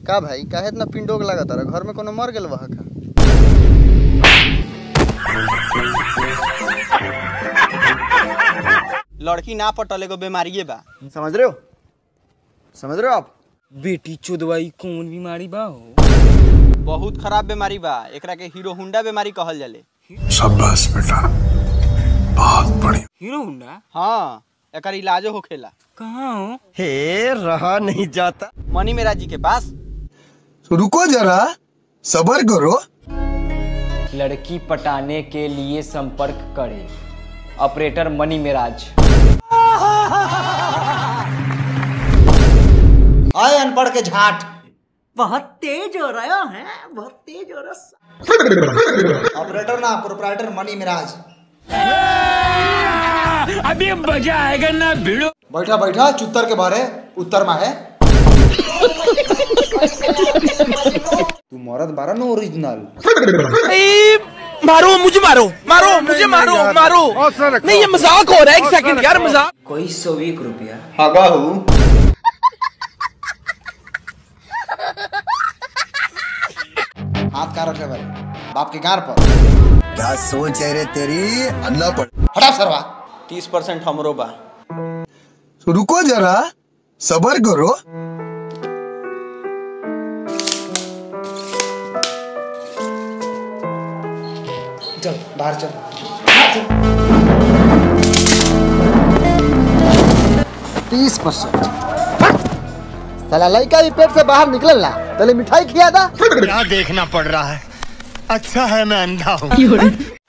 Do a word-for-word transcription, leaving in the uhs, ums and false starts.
का भाई काहे इतना पिंडोक लगा तारा? घर में कोनो मर गेल बा का? लड़की ना पटल एगो बीमारी बा, समझ रहे हो? समझ रहे हो आप? बेटी चोदवाई कौन बीमारी बा हो? बहुत खराब बीमारी बा, एकरा के हीरो हुंडा बीमारी कहल जाले। शाबाश बेटा, बहुत बढ़िया। Hero Honda? हाँ, एकर इलाजो होखेला। कहाँ हो? हे रहा नहीं जाता। मनी मेरा जी के पास। रुको जरा, सब्र करो। लड़की पटाने के लिए संपर्क करें ऑपरेटर मनी मेराज। आए अनपढ़ के झाट, बहुत तेज हो रहा है, बहुत तेज हो रहा। ऑपरेटर ना प्रोप्राइटर मनी मिराज। अभी मजा आएगा ना भिड़ो। बैठा बैठा चुत्तर के बारे उत्तर में है। तू मरद बारा ना ओरिजिनल। मारो मुझे, मारो मारो मुझे, मारो मारो। नहीं ये मजाक हो रहा है, एक सेकंड यार मजाक। कोई सौ एक रुपया। हगा हूँ। हाथ का रखे भाई बाप के गार पर। क्या सोच है रे तेरी? अन्ना पड़। हटा सरवा। तीस परसेंट हमरो बा। रुको जरा, सब्र करो। चल बाहर चल। तीस परसेंट साला लड़का भी पेट से बाहर निकल ला, पहले मिठाई खिया था। क्या देखना पड़ रहा है? अच्छा है मैं अंधा हूँ।